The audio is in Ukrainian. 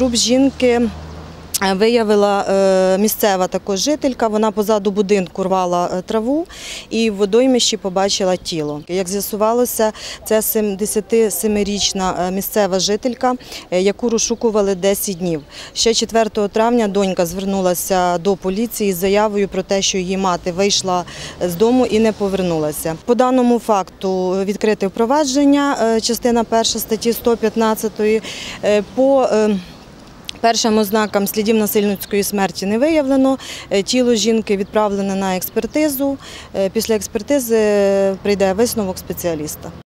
Труп жінки виявила місцева також жителька, вона позаду будинку рвала траву і в водоймищі побачила тіло. Як з'ясувалося, це 77-річна місцева жителька, яку розшукували 10 днів. Ще 4 травня донька звернулася до поліції з заявою про те, що її мати вийшла з дому і не повернулася. По даному факту відкрите впровадження, частина 1 статті 115. По першим ознакам слідів насильницької смерті не виявлено. Тіло жінки відправлене на експертизу. Після експертизи прийде висновок спеціаліста.